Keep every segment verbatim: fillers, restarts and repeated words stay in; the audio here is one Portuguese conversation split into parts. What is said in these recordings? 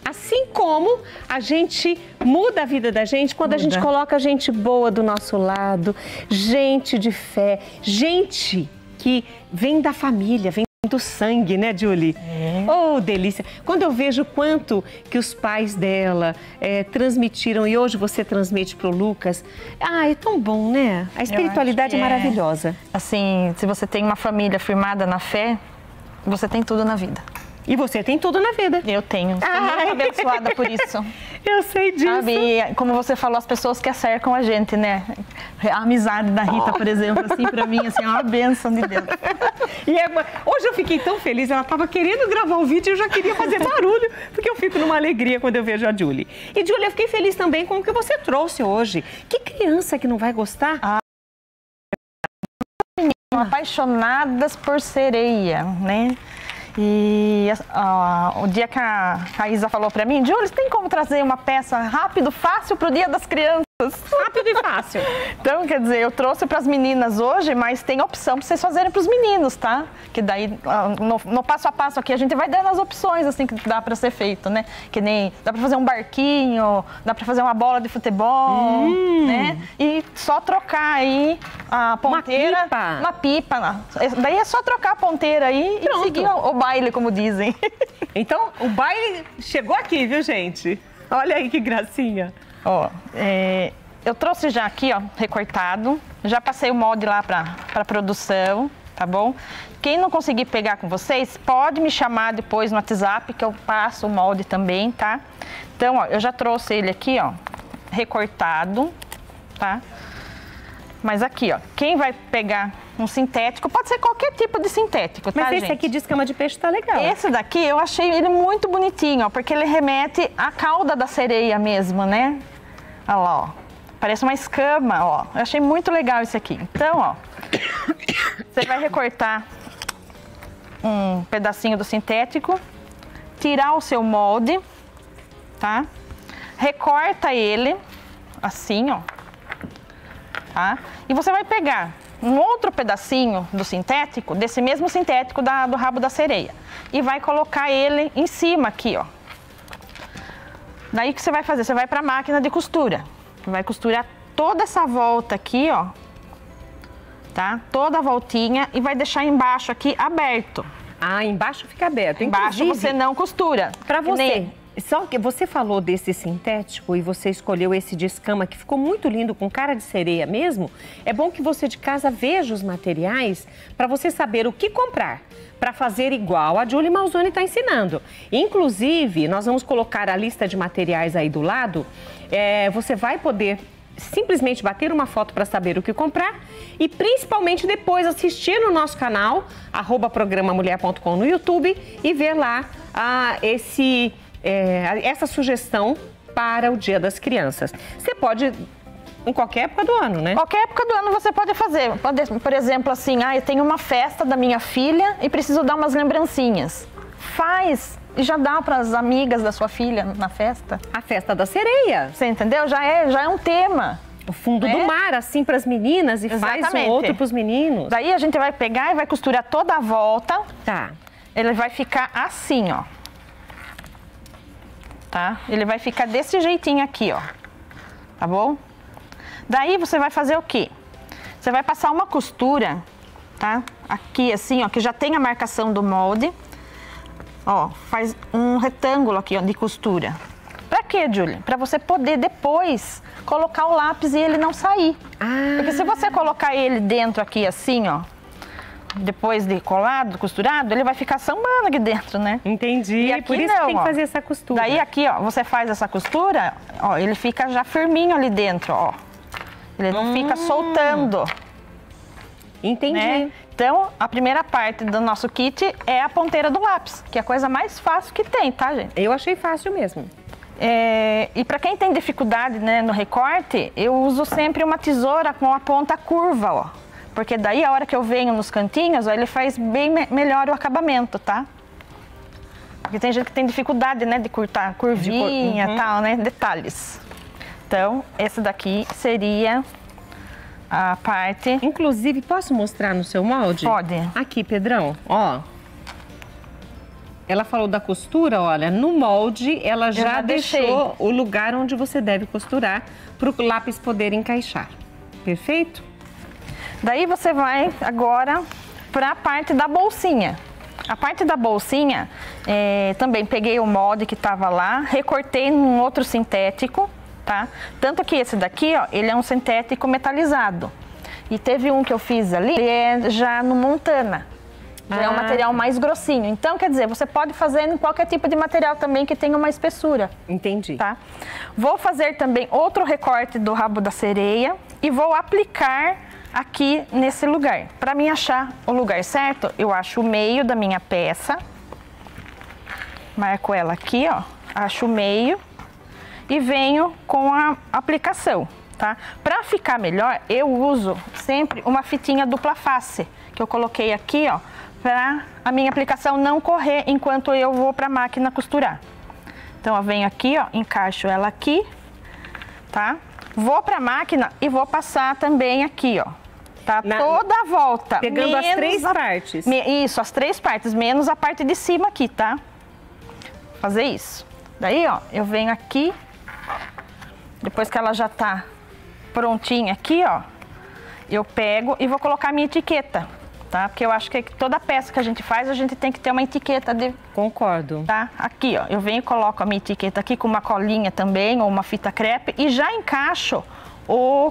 Assim como a gente muda a vida da gente quando muda. A gente coloca gente boa do nosso lado, gente de fé, gente que vem da família, vem do sangue, né, Julie? É. Oh, delícia! Quando eu vejo quanto que os pais dela é, transmitiram, e hoje você transmite para o Lucas, ah, é tão bom, né? A espiritualidade é maravilhosa. Assim, se você tem uma família firmada na fé, você tem tudo na vida. E você tem tudo na vida. Eu tenho. Estou muito abençoada por isso. Eu sei disso. Sabe? E, como você falou, as pessoas que acercam a gente, né? A amizade da Rita, oh. por exemplo, assim, pra mim, assim, é uma bênção de Deus. E é, hoje eu fiquei tão feliz, ela estava querendo gravar um vídeo e eu já queria fazer barulho, porque eu fico numa alegria quando eu vejo a Julie. E, Julie, eu fiquei feliz também com o que você trouxe hoje. Que criança que não vai gostar? Ah. Apaixonadas por sereia, né? E uh, o dia que a, a Isa falou pra mim, Júlia, tem como trazer uma peça rápido, fácil pro Dia das Crianças? Rápido e fácil. Então, quer dizer, eu trouxe para as meninas hoje, mas tem opção para vocês fazerem para os meninos, tá? Que daí, no, no passo a passo aqui, a gente vai dando as opções, assim, que dá para ser feito, né? Que nem, dá para fazer um barquinho, dá para fazer uma bola de futebol, hum. né? E só trocar aí a ponteira... Uma pipa. Uma pipa. Daí é só trocar a ponteira aí Pronto. E seguir o, o baile, como dizem. Então, o baile chegou aqui, viu, gente? Olha aí que gracinha. Ó, é, eu trouxe já aqui, ó, recortado, já passei o molde lá para para produção, tá bom? Quem não conseguir pegar com vocês, pode me chamar depois no WhatsApp, que eu passo o molde também, tá? Então, ó, eu já trouxe ele aqui, ó, recortado, tá? Mas aqui, ó, quem vai pegar um sintético, pode ser qualquer tipo de sintético, tá, Mas esse gente? aqui de escama de peixe tá legal. Esse daqui, eu achei ele muito bonitinho, ó, porque ele remete à cauda da sereia mesmo, né? Olha lá, ó. Parece uma escama, ó. Eu achei muito legal esse aqui. Então, ó, você vai recortar um pedacinho do sintético, tirar o seu molde, tá? Recorta ele, assim, ó. Tá? E você vai pegar um outro pedacinho do sintético, desse mesmo sintético da, do rabo da sereia, e vai colocar ele em cima aqui, ó. Daí o que você vai fazer? Você vai para a máquina de costura. Vai costurar toda essa volta aqui, ó. Tá? Toda a voltinha e vai deixar embaixo aqui aberto. Ah, embaixo fica aberto. Embaixo Inclusive, você não costura. Para você, só que você falou desse sintético e você escolheu esse de escama que ficou muito lindo, com cara de sereia mesmo. É bom que você de casa veja os materiais para você saber o que comprar para fazer igual a Julie Malzone está ensinando. Inclusive, nós vamos colocar a lista de materiais aí do lado. É, você vai poder simplesmente bater uma foto para saber o que comprar e principalmente depois assistir no nosso canal, arroba programa mulher ponto com no YouTube e ver lá ah, esse, é, essa sugestão para o Dia das Crianças. Você pode... Em qualquer época do ano, né? Qualquer época do ano você pode fazer. Pode, por exemplo, assim, ah, eu tenho uma festa da minha filha e preciso dar umas lembrancinhas. Faz e já dá para as amigas da sua filha na festa. A festa da sereia. Você entendeu? Já é, já é um tema. O fundo né? do mar, assim, para as meninas e Exatamente. Faz um outro para os meninos. Daí a gente vai pegar e vai costurar toda a volta. Tá. Ele vai ficar assim, ó. Tá? Ele vai ficar desse jeitinho aqui, ó. Tá bom? Daí você vai fazer o quê? Você vai passar uma costura, tá? Aqui assim, ó, que já tem a marcação do molde. Ó, faz um retângulo aqui, ó, de costura. Pra quê, Júlia? Pra você poder depois colocar o lápis e ele não sair. Ah. Porque se você colocar ele dentro aqui assim, ó, depois de colado, costurado, ele vai ficar sambando aqui dentro, né? Entendi. E aqui por isso não, que tem que ó. fazer essa costura. Daí aqui, ó, você faz essa costura, ó, ele fica já firminho ali dentro, ó. Ele não hum. fica soltando. Entendi. Né? Então, a primeira parte do nosso kit é a ponteira do lápis, que é a coisa mais fácil que tem, tá, gente? Eu achei fácil mesmo. É, e para quem tem dificuldade, né, no recorte, eu uso sempre uma tesoura com a ponta curva, ó. Porque daí, a hora que eu venho nos cantinhos, ó, ele faz bem me melhor o acabamento, tá? Porque tem gente que tem dificuldade, né, de cortar curvinha e uhum. tal, né, detalhes. Então, esse daqui seria a parte... Inclusive, posso mostrar no seu molde? Pode. Aqui, Pedrão, ó. Ela falou da costura, olha, no molde ela já, já deixou o lugar onde você deve costurar para o lápis poder encaixar. Perfeito? Daí você vai agora para a parte da bolsinha. A parte da bolsinha, é, também peguei o molde que estava lá, recortei num outro sintético, tá? Tanto que esse daqui, ó, ele é um sintético metalizado. E teve um que eu fiz ali, ele é já no Montana. Já ah. é um material mais grossinho. Então, quer dizer, você pode fazer em qualquer tipo de material também que tenha uma espessura. Entendi. Tá? Vou fazer também outro recorte do rabo da sereia e vou aplicar aqui nesse lugar. Para mim achar o lugar certo, eu acho o meio da minha peça. Marco ela aqui, ó. Acho o meio e venho com a aplicação, tá? Para ficar melhor, eu uso sempre uma fitinha dupla face, que eu coloquei aqui, ó, para a minha aplicação não correr enquanto eu vou para a máquina costurar. Então, eu venho aqui, ó, encaixo ela aqui, tá? Vou para a máquina e vou passar também aqui, ó, tá? Na... Toda a volta. Pegando as três a... partes. Me... Isso, as três partes, menos a parte de cima aqui, tá? Fazer isso. Daí, ó, eu venho aqui, depois que ela já tá prontinha aqui, ó, eu pego e vou colocar a minha etiqueta, tá? Porque eu acho que toda peça que a gente faz, a gente tem que ter uma etiqueta de... Concordo. Tá? Aqui, ó, eu venho e coloco a minha etiqueta aqui com uma colinha também, ou uma fita crepe, e já encaixo o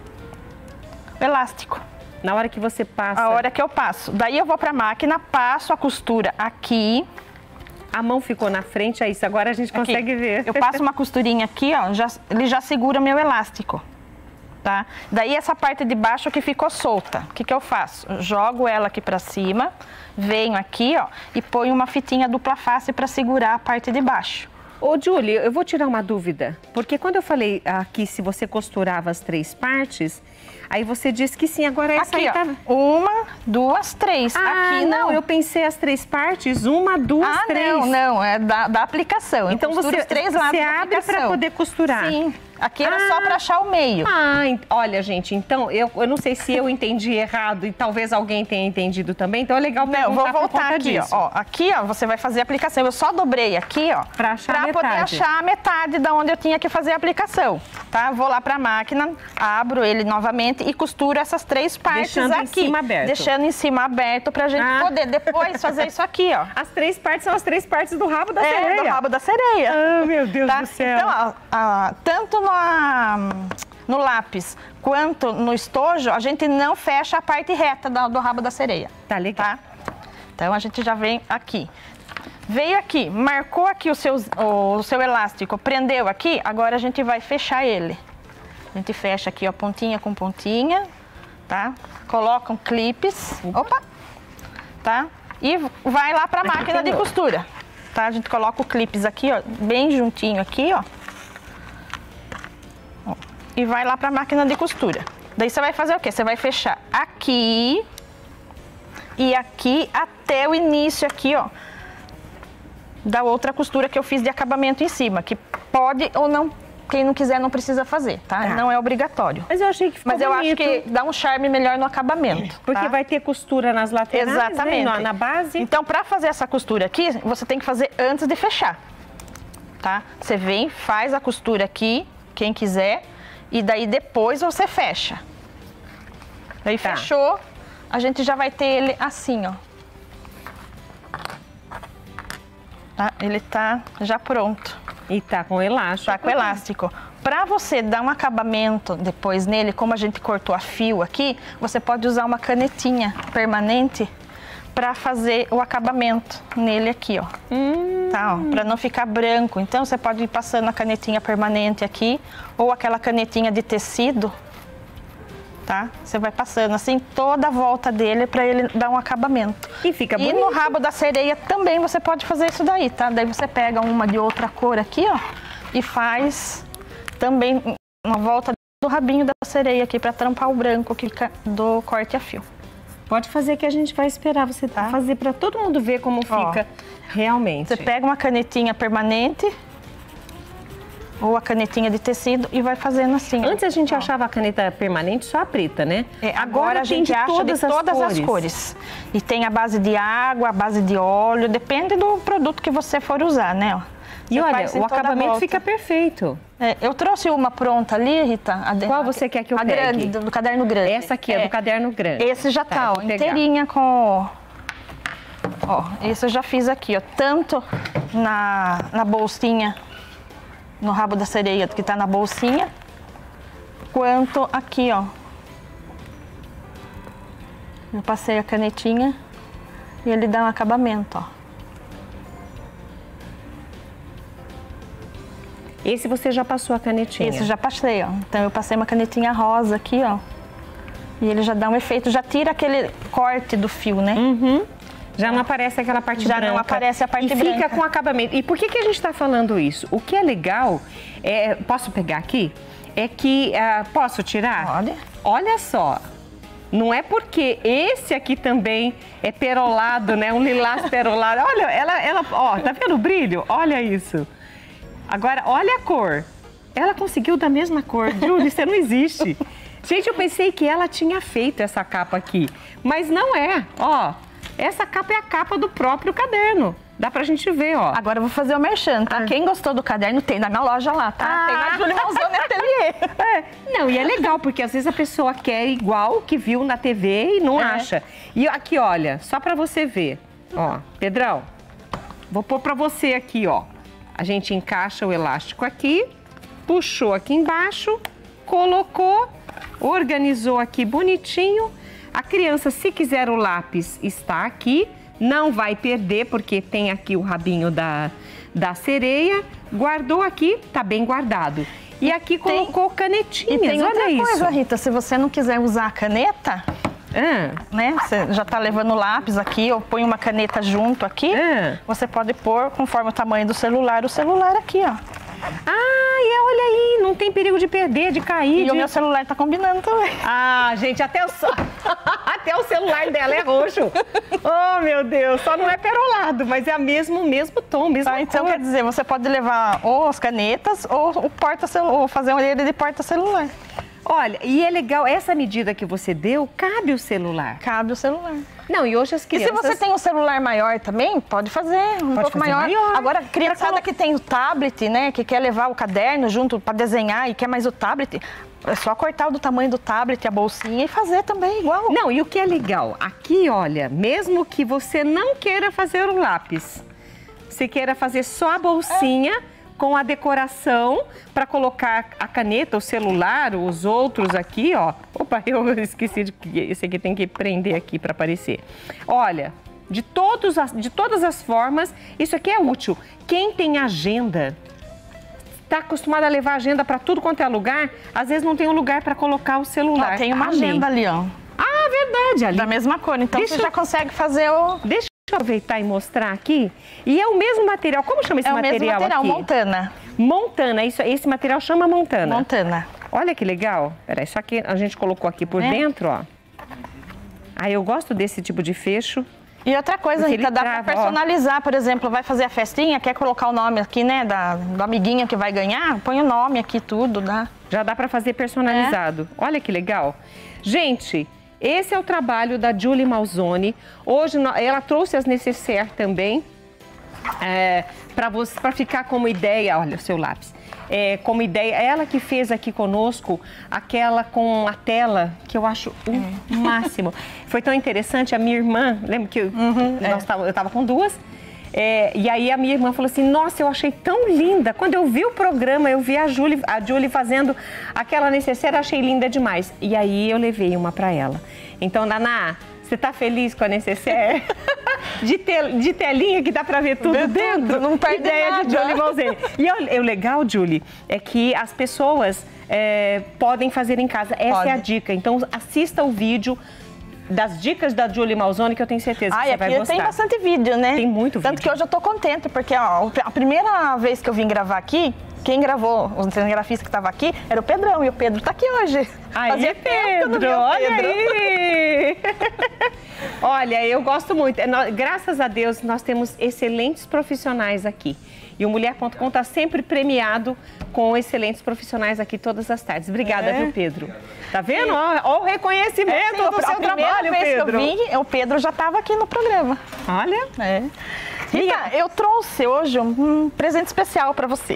elástico. Na hora que você passa? A hora que eu passo. Daí eu vou pra máquina, passo a costura aqui. A mão ficou na frente, é isso. Agora a gente consegue aqui. ver. Eu passo uma costurinha aqui, ó, já, ele já segura meu elástico. Tá? Daí essa parte de baixo que ficou solta, o que que eu faço? Eu jogo ela aqui pra cima, venho aqui, ó, e ponho uma fitinha dupla face pra segurar a parte de baixo. Ô, Julie, eu vou tirar uma dúvida, porque quando eu falei aqui se você costurava as três partes, aí você disse que sim, agora essa aqui, aí tá... ó, uma, duas, três. Ah, aqui não, eu pensei as três partes, uma, duas, ah, três. não, não, é da, da aplicação. Então você, os três lados você abre para poder costurar. Sim. Aqui era ah, só para achar o meio. Ah, olha, gente, então, eu, eu não sei se eu entendi errado e talvez alguém tenha entendido também, então é legal perguntar. Não, vou voltar aqui, disso. ó, ó. Aqui, ó, você vai fazer a aplicação. Eu só dobrei aqui, ó, para achar pra poder achar a metade da onde eu tinha que fazer a aplicação, tá? Vou lá para a máquina, abro ele novamente e costuro essas três partes deixando aqui. Deixando em cima aberto. Deixando em cima aberto pra gente ah. poder depois fazer isso aqui, ó. As três partes são as três partes do rabo da é, sereia. do rabo da sereia. Ah, meu Deus tá? do céu. Então, ó, ó, tanto na... no lápis quanto no estojo, a gente não fecha a parte reta do, do rabo da sereia. Tá legal. Tá? Então a gente já vem aqui. Veio aqui, marcou aqui o seu, o, o seu elástico, prendeu aqui, agora a gente vai fechar ele. A gente fecha aqui, ó, pontinha com pontinha, tá? Colocam clipes, opa, tá? E vai lá pra máquina de costura, tá? A gente coloca o clipes aqui, ó, bem juntinho aqui, ó. E vai lá para a máquina de costura. Daí você vai fazer o quê? Você vai fechar aqui e aqui até o início aqui, ó, da outra costura que eu fiz de acabamento em cima, que pode ou não, quem não quiser não precisa fazer, tá? tá. Não é obrigatório. Mas eu achei que ficou Mas eu bonito. acho que dá um charme melhor no acabamento. Porque tá? vai ter costura nas laterais, exatamente, né? Na base. Então, para fazer essa costura aqui, você tem que fazer antes de fechar, tá? Você vem, faz a costura aqui, quem quiser. E daí depois você fecha. Daí tá. Fechou, a gente já vai ter ele assim, ó. Tá? Ele tá já pronto. E tá com elástico. Tá com elástico. Pra você dar um acabamento depois nele, como a gente cortou a fio aqui, você pode usar uma canetinha permanente para fazer o acabamento nele aqui, ó. Hum. Tá, ó, para não ficar branco. Então você pode ir passando a canetinha permanente aqui ou aquela canetinha de tecido, tá? Você vai passando assim toda a volta dele para ele dar um acabamento. E fica bonito. E no rabo da sereia também você pode fazer isso daí, tá? Daí você pega uma de outra cor aqui, ó, e faz também uma volta do rabinho da sereia aqui para tampar o branco que fica do corte a fio. Pode fazer que a gente vai esperar você tá? fazer para todo mundo ver como fica. Ó, realmente. Você pega uma canetinha permanente, ou a canetinha de tecido e vai fazendo assim. Antes a gente ó. achava a caneta permanente só a preta, né? É, agora, agora a gente tem de acha todas de todas as as cores. cores. E tem a base de água, a base de óleo, depende do produto que você for usar, né? Ó. E Você olha, faz em o toda a acabamento volta. fica perfeito. É, eu trouxe uma pronta ali, Rita. A de- Qual você quer que eu a pegue? grande, do, do caderno grande. Essa aqui é, do caderno grande. Esse já Tá, tá, eu ó, vou pegar. inteirinha com... Ó, esse eu já fiz aqui, ó. Tanto na, na bolsinha, no rabo da sereia, que tá na bolsinha, quanto aqui, ó. Eu passei a canetinha e ele dá um acabamento, ó. Esse você já passou a canetinha? Esse eu já passei, ó. Então eu passei uma canetinha rosa aqui, ó. E ele já dá um efeito, já tira aquele corte do fio, né? Uhum. Já não aparece aquela parte Já branca. não aparece a parte e branca. fica com acabamento. E por que, que a gente está falando isso? O que é legal, é, posso pegar aqui? É que, ah, posso tirar? Olha. Olha só. Não é porque esse aqui também é perolado, né? Um lilás perolado. Olha, ela, ela, ó, tá vendo o brilho? Olha isso. Agora, olha a cor. Ela conseguiu da mesma cor. Júlia, você não existe. Gente, eu pensei que ela tinha feito essa capa aqui, mas não é. Ó, essa capa é a capa do próprio caderno. Dá pra gente ver, ó. Agora eu vou fazer o merchan, tá? Ah. Quem gostou do caderno tem na minha loja lá, tá? Ah. Tem na Júlia Malzone Ateliê. É. Não, e é legal, porque às vezes a pessoa quer igual o que viu na T V e não É. acha. E aqui, olha, só pra você ver. Ó, Pedrão, vou pôr pra você aqui, ó. A gente encaixa o elástico aqui, puxou aqui embaixo, colocou, organizou aqui bonitinho. A criança, se quiser o lápis, está aqui. Não vai perder, porque tem aqui o rabinho da, da sereia. Guardou aqui, tá bem guardado. E aqui tem- colocou canetinhas, E tem olha outra isso. coisa, Rita, se você não quiser usar a caneta, Ah, né? Você já tá levando o lápis aqui, ou põe uma caneta junto aqui, Ah. você pode pôr, conforme o tamanho do celular, o celular aqui, ó. ah, e olha aí, não tem perigo de perder, de cair. E de... o meu celular tá combinando também. Ah, gente, até o, so- até o celular dela é roxo. Oh, meu Deus, só não é perolado, mas é o mesmo, mesmo tom, mesmo Tá, então cor. quer dizer, você pode levar ou as canetas ou o porta ou fazer um ele de porta-celular. Olha, e é legal, essa medida que você deu, cabe o celular. Cabe o celular. Não, e hoje as E crianças... se você tem um celular maior também, pode fazer um Pode pouco fazer maior. maior. Agora, a criançada Pra que tem o tablet, né, que quer levar o caderno junto para desenhar e quer mais o tablet, é só cortar o do tamanho do tablet, a bolsinha e fazer também igual. Não, e o que é legal, aqui, olha, mesmo que você não queira fazer o lápis, você queira fazer só a bolsinha... É. Com a decoração para colocar a caneta, o celular, os outros aqui, ó. Opa, eu esqueci de que esse aqui tem que prender aqui para aparecer. Olha, de, todos as, de todas as formas, isso aqui é útil. Quem tem agenda, está acostumado a levar agenda para tudo quanto é lugar, às vezes não tem um lugar para colocar o celular. Ó, tem uma Amei. agenda ali, ó. Ah, verdade, ali. Da mesma cor, então Deixa você eu- já consegue fazer o... Deixa eu aproveitar e mostrar aqui. E é o mesmo material. Como chama esse É o material, mesmo material, aqui? Montana. Montana, isso, esse material chama Montana. Montana. Olha que legal. Peraí, só que a gente colocou aqui por É. dentro, ó. Ah, eu gosto desse tipo de fecho. E outra coisa, Porque Rita, ele dá trava, pra ó. personalizar, por exemplo, vai fazer a festinha, quer colocar o nome aqui, né, da, do amiguinho que vai ganhar, põe o nome aqui, tudo, dá. Já dá para fazer personalizado. Olha que legal. Gente, esse é o trabalho da Júlia Malzone. Hoje nó- ela trouxe as necessaires também. É, para ficar como ideia, olha o seu lápis, é, como ideia, ela que fez aqui conosco aquela com a tela, que eu acho o É. máximo. Foi tão interessante, a minha irmã, lembra que eu, nós tava, eu tava com duas, é, e aí a minha irmã falou assim, nossa, eu achei tão linda, quando eu vi o programa, eu vi a Júlia a Júlia fazendo aquela necessaire, achei linda demais, e aí eu levei uma para ela. Então, Naná, você tá feliz com a necessaire? De, tel, de telinha que dá pra ver tudo Ver dentro? tudo, não perde Ideia nada. de Júlia Malzone. E o, o legal, Julie, é que as pessoas é, podem fazer em casa. Essa Pode. é a dica. Então, assista o vídeo das dicas da Júlia Malzone, que eu tenho certeza que Ah, e você aqui vai gostar. tem bastante vídeo, né? Tem muito Tanto vídeo. que hoje eu tô contente, porque ó, a primeira vez que eu vim gravar aqui, quem gravou, o cinegrafista que estava aqui, era o Pedrão, e o Pedro tá aqui hoje. Aí, Fazia tempo que eu não Pedro, via o olha Pedro. aí! Olha, eu gosto muito. É, nó- Graças a Deus, nós temos excelentes profissionais aqui. E o Mulher ponto com está sempre premiado com excelentes profissionais aqui todas as tardes. Obrigada, é. viu, Pedro? Tá vendo? Olha o reconhecimento é, do seu trabalho, vez Pedro. Que eu vim, o Pedro já estava aqui no programa. Olha. É. Rita, eu trouxe hoje um, um presente especial para você.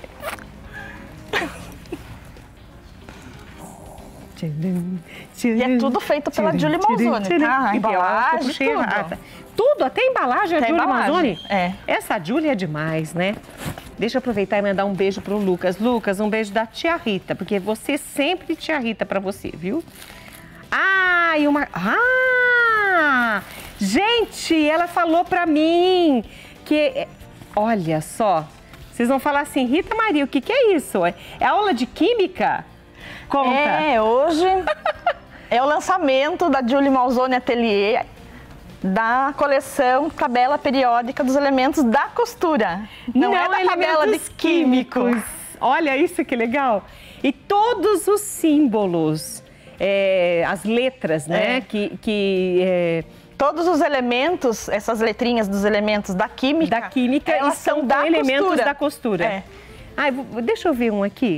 E é tudo feito pela Julie Malzone, tá? A embalagem, tudo. Tudo, até embalagem, a Julie Malzone. É. Essa Julie é demais, né? Deixa eu aproveitar e mandar um beijo pro Lucas. Lucas, um beijo da tia Rita, porque você sempre tia Rita pra você, viu? Ah, e uma... Ah! Gente, ela falou pra mim que... Olha só, vocês vão falar assim, Rita Maria, o que que é isso? É aula de química? Conta. É, hoje é o lançamento da Julie Malzone Atelier, da coleção Tabela Periódica dos Elementos da Costura. Não, Não é da tabela de químicos. químicos. Olha isso que legal. E todos os símbolos, é, as letras, né? É. Que... que é... Todos os elementos, essas letrinhas dos elementos da química, da química elas são da elementos costura. da costura. É. Ai, deixa eu ver um aqui.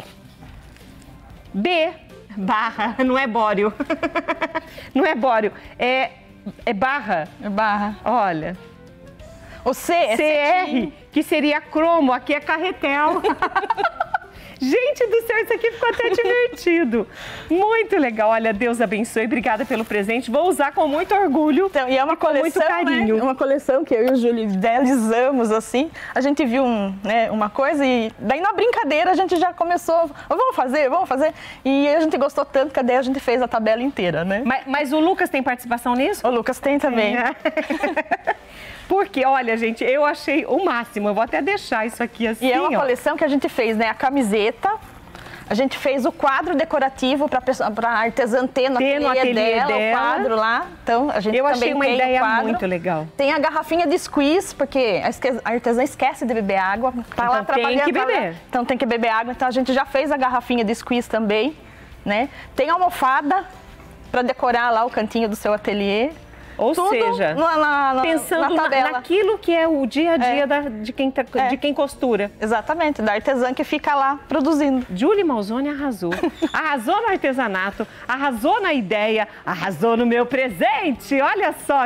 B, barra, não é bóreo. Não é bório, é, é barra. É barra. Olha. O C é C R, que seria cromo, aqui é carretel. Gente do céu, isso aqui ficou até divertido. Muito legal. Olha, Deus abençoe. Obrigada pelo presente. Vou usar com muito orgulho. Então, e é uma e com coleção, muito carinho. Né? Uma coleção que eu e o Júlio idealizamos, assim. A gente viu um, né, uma coisa e daí na brincadeira a gente já começou, vamos fazer, vamos fazer. E a gente gostou tanto que daí a gente fez a tabela inteira, né? Mas, mas o Lucas tem participação nisso? O Lucas tem também. É. Porque, olha, gente, eu achei o máximo. Eu vou até deixar isso aqui assim, E é uma ó. coleção que a gente fez, né? A camiseta, a gente fez o quadro decorativo para a artesã ter no, ter no ateliê, ateliê dela, dela, o quadro lá. Então, a gente eu também achei uma tem ideia o quadro. muito legal. Tem a garrafinha de squeeze, porque a artesã esquece de beber água. Tá então lá tem que beber. Lá, então tem que beber água. Então a gente já fez a garrafinha de squeeze também, né? Tem a almofada para decorar lá o cantinho do seu ateliê. Ou Tudo seja, na, na, na, pensando na na, naquilo que é o dia a dia é. da, de, quem tá, é. de quem costura. Exatamente, da artesã que fica lá produzindo. Julie Malzone arrasou. Arrasou no artesanato, arrasou na ideia, arrasou no meu presente. Olha só.